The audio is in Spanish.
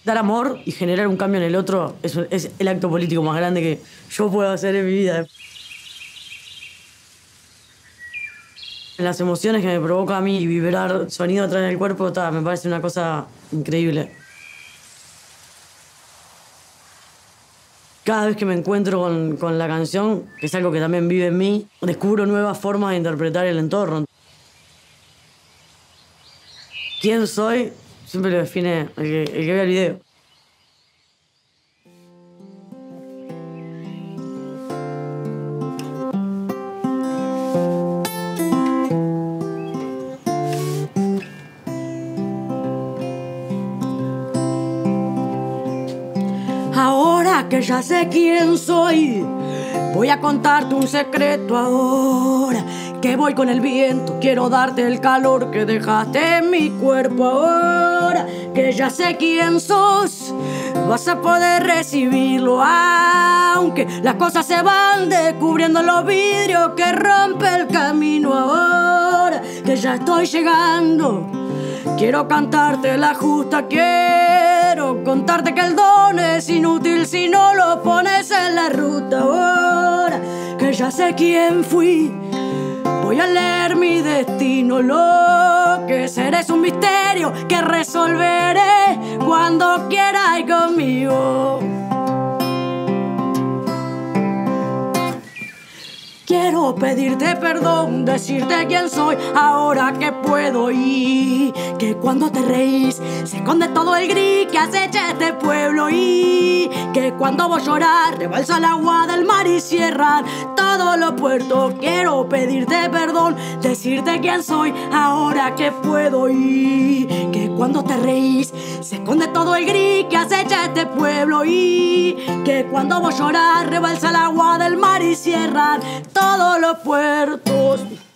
Dar amor y generar un cambio en el otro es el acto político más grande que yo puedo hacer en mi vida. Las emociones que me provoca a mí y vibrar sonido atrás del cuerpo, me parece una cosa increíble. Cada vez que me encuentro con la canción, que es algo que también vive en mí, descubro nuevas formas de interpretar el entorno. ¿Quién soy? Siempre lo define el que vea el video. Ahora que ya sé quién soy, voy a contarte un secreto ahora. Que voy con el viento, quiero darte el calor que dejaste en mi cuerpo ahora. Que ya sé quién sos, vas a poder recibirlo. Aunque las cosas se van descubriendo los vidrios que rompe el camino ahora. Que ya estoy llegando, quiero cantarte la justa, quiero contarte que el don es inútil si no lo pones en la ruta ahora. Que ya sé quién fui, voy a leer mi destino, lo que seré es un misterio que resolveré cuando quieras ir conmigo. Quiero pedirte perdón, decirte quién soy, ahora que puedo ir. Que cuando te reís se esconde todo el gris que acecha este pueblo. Y que cuando vos llorar rebalsa el agua del mar y cierran todos los puertos. Quiero pedirte perdón, decirte quién soy, ahora que puedo ir. Que cuando te reís se esconde todo el gris que acecha este pueblo. Y que cuando vos llorar rebalsa el agua del mar y cierran todos los puertos.